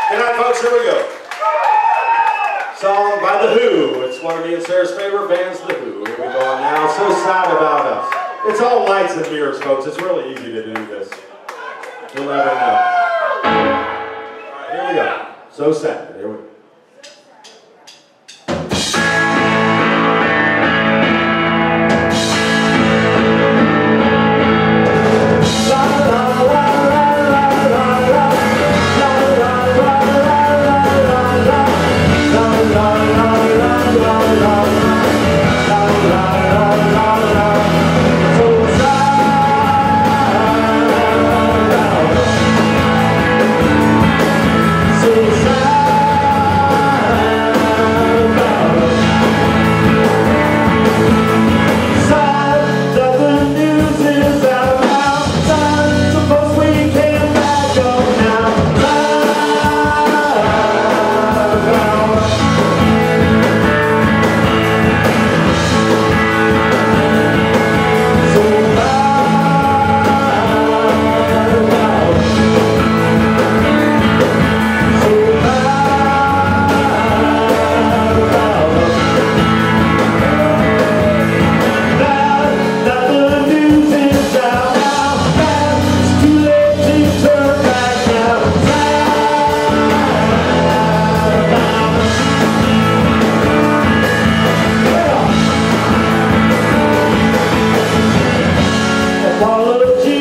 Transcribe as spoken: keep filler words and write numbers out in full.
Good night, folks. Here we go. Song by The Who. It's one of me and Sarah's favorite bands, The Who. Here we go on now. So Sad About Us. It's all lights and mirrors, folks. It's really easy to do this. You'll never know. All right, here we go. So Sad. Here we go. Apology.